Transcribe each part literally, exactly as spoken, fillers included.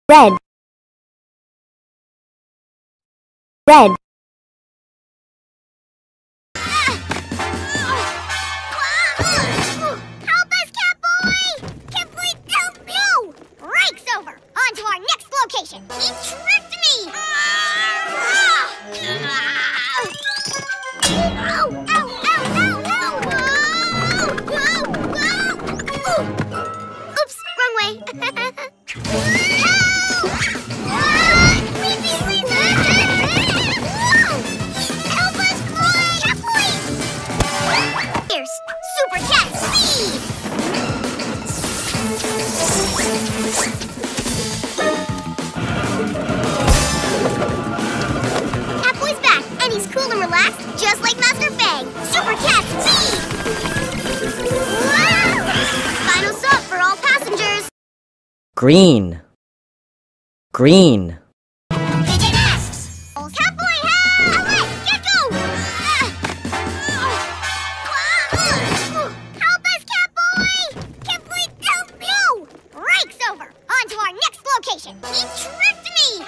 Red. Red. Help us, Catboy! Catboy, help you! Break's over. On to our next location. He tricked me! Ow, ow, ow, ow, ow! Whoa, whoa. Oops, wrong way. Help! Please, please, please. Help us, boy! Catboy! Here's Super Cat Speed! Catboy's back, and he's cool and relaxed, just like Master Fang. Super Cat Speed! Wow! Final stop for all passengers. Green. Green. Pigeon masks! Catboy, help! Owlet, Gecko! Help us, Catboy! Catboy, help you! Break's over. On to our next location. He tricked me!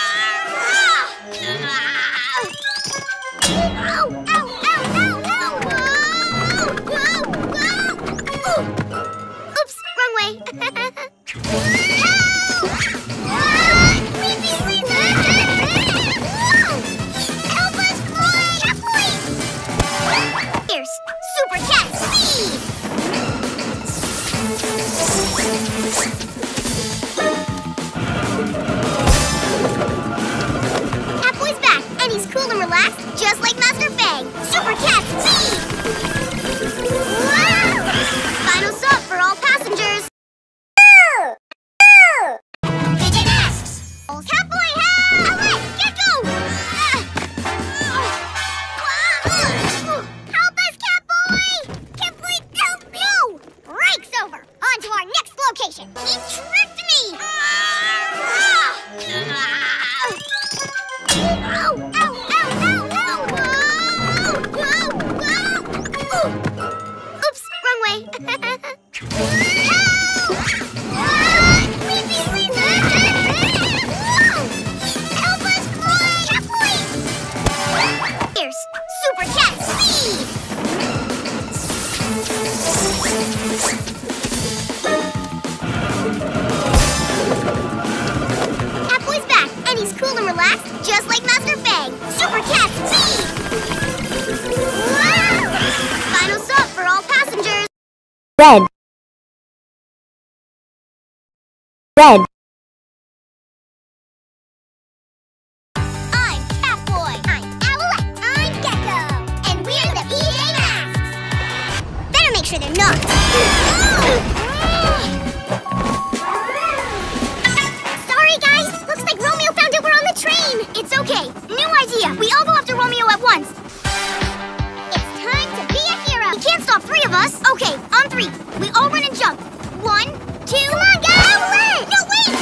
Ow, ow, ow, ow, ow! Whoa, whoa, whoa! Oops, wrong way. Help! Please, please, please. Help us, boy! Catboy! Here's Super Cat Speed! Catboy's back, and he's cool and relaxed, just like Master Fang. Super Cat Speed! Wow! Final stop for all passengers. Pigeon masks! Catboy, help! Owlet, Gecko! Help us, Catboy! Catboy, help you! Break's over. On to our next location. He tricked me! Ow, ow, ow, ow, ow! Whoa, whoa, whoa! Oops, wrong way. Help! Please, please, please. Help us, boy! Catboy! Here's Super Cat Speed! Catboy's back, and he's cool and relaxed, just like Master Fang. Super Cat Speed! Wow! Final stop for all passengers. Red. Red. I'm Catboy. I'm Owlet. I'm Gecko. And we're the P J Masks. Better make sure they're not. Sorry, guys. Looks like Romeo found out we're on the train. It's okay. New idea. We all go after Romeo at once. It's time to be a hero. We can't stop three of us. Okay, on three. We all run and jump. One, two. Come on, guys. Owlet! No, wait.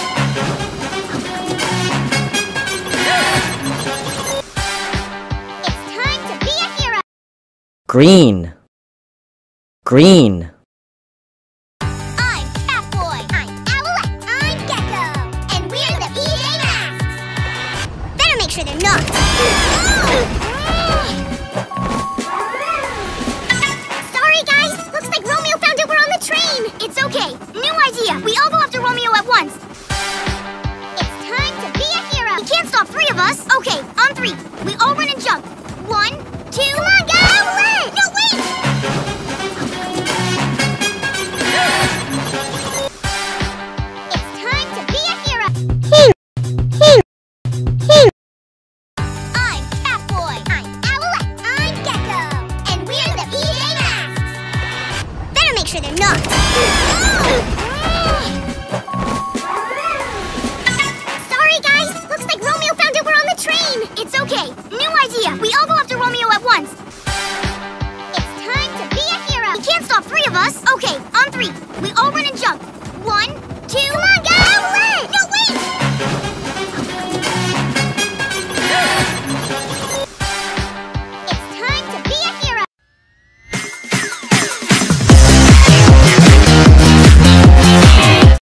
It's time to be a hero. Green. Green. I'm Catboy. I'm Owlet. I'm Gecko. And we're the P J Masks. Better make sure they're not. Sorry, guys. Looks like Romeo found out we're on the train. It's okay. New idea. We all go after Romeo at once. It's time to be a hero. We can't stop three of us. Okay, on three. We all run and jump. One, two. Come on!